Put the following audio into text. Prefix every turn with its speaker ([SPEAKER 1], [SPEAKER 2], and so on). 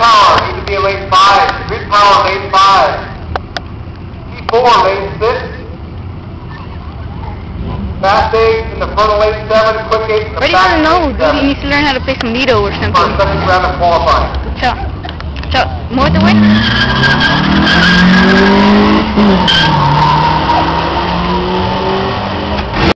[SPEAKER 1] power, need to be in lane 5. Grid power, lane 5. T4, lane 6. Fast 8 in the front of lane 7, quick 8 in the
[SPEAKER 2] Ready
[SPEAKER 1] back
[SPEAKER 2] for no,
[SPEAKER 1] of lane
[SPEAKER 2] dude.
[SPEAKER 1] 7.
[SPEAKER 2] He needs to learn how to play some Lido or something.
[SPEAKER 1] For second round of qualifying.
[SPEAKER 2] So, more the way?